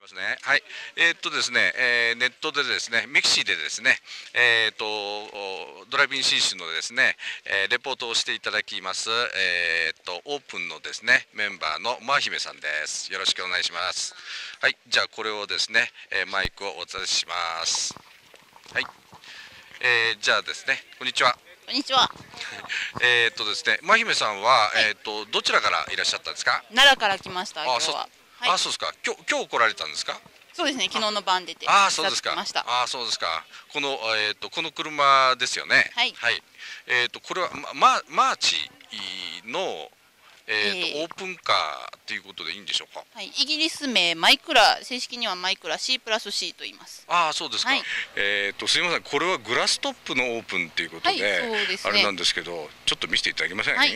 ますね。はい。ですね、ネットでですね、ミクシーでですね、ドライビン新種のですね、レポートをしていただきます、オープンのですね、メンバーのマー姫さんです。よろしくお願いします。はい。じゃあこれをですね、マイクをお渡しします。はい。じゃあですね、こんにちは。 こんにちは。 ですね、マー姫さんは、 はい、 どちらからいらっしゃったんですか？ 奈良から来ました。今あ、 日は。はい。 そうですか。今日来られたんですか？ そうですね。昨日の晩出て視そうですか。 察来ました。 そうですか。この車ですよね。 はい。 はい。これはマーチのオープンカーということでいいんでしょうか。 はい。イギリス名マイクラ、正式にはマイクラ C プラス C と言います。 そうですか。 はい。 すみません。これはグラストップのオープンということはい。 で、 そうですね。 あれなんですけど、ちょっと見せていただけません？ はい。 はい。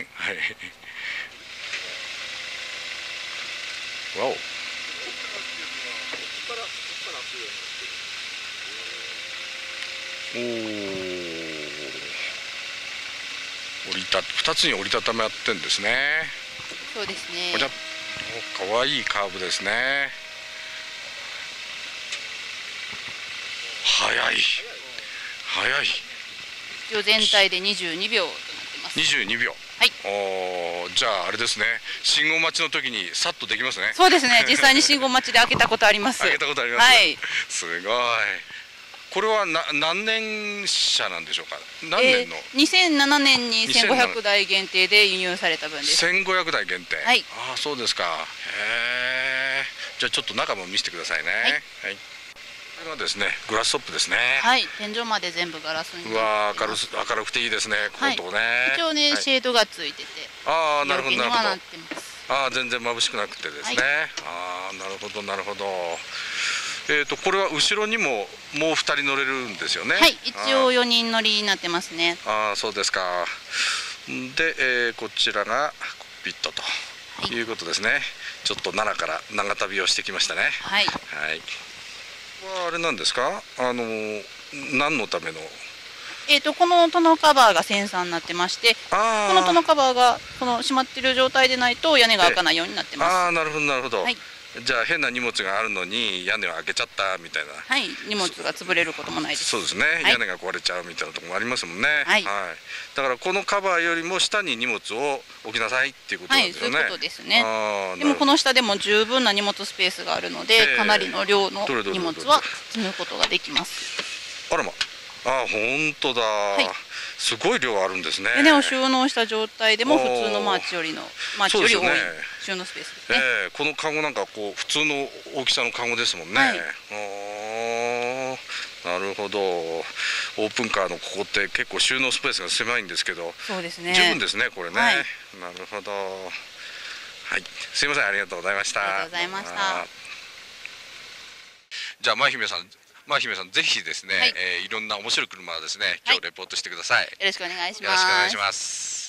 わお。2つに折りたたまってんですね。 そうですね。 これかわいいカーブですね。速い。 一応全体で22秒となってます。 22秒。 はい。 じゃああれですね。信号待ちの時にさっとできますね。 そうですね。実際に信号待ちで開けたことあります。 開けたことあります。 はい。 すごい。これは何年車なんでしょうか。何年の ？2007年に1500台限定で輸入された分です。 1500台限定。 はい。 そうですか。じゃあちょっと中も見せてくださいね。はい。これがですね、グラストップですね。 はい。天井まで全部ガラスになってます。 明るくていいですね。こことね。 一応ね、シェードがついてて、 なるほどなるほど。全然眩しくなくてですね。なるほどなるほど。これは後ろにももう2人乗れるんですよね。 はい、一応4人乗りになってますね。 そうですか。で、こちらがコックピットということですね。ちょっと奈良から長旅をしてきましたね。 はい。 はい。あれなんですか？何のための？ このトノカバーがセンサーになってまして、このトノカバーがこの閉まってる状態でないと屋根が開かないようになってます。 なるほどなるほど。 はい。 じゃあ変な荷物があるのに屋根を開けちゃったみたいな。 はい、荷物が潰れることもないです。 そうですね。屋根が壊れちゃうみたいなところもありますもんね。 はい。 だからこのカバーよりも下に荷物を置きなさいっていうことなんですよね。 はい、そういうことですね。でもこの下でも十分な荷物スペースがあるので、かなりの量の荷物は積むことができます。 あらま。本当だ。すごい量あるんですね。 屋根を収納した状態でも普通のマーチより多い収納スペースですね。 このカゴなんかこう普通の大きさのカゴですもんね。なるほど。オープンカーのここって結構収納スペースが狭いんですけど、 そうですね。 十分ですねこれね。なるほど。はい。すいません、ありがとうございました。 ありがとうございました。 じゃあ舞姫さんぜひですね、いろんな面白い車をですね今日レポートしてください。よろしくお願いします。 よろしくお願いします。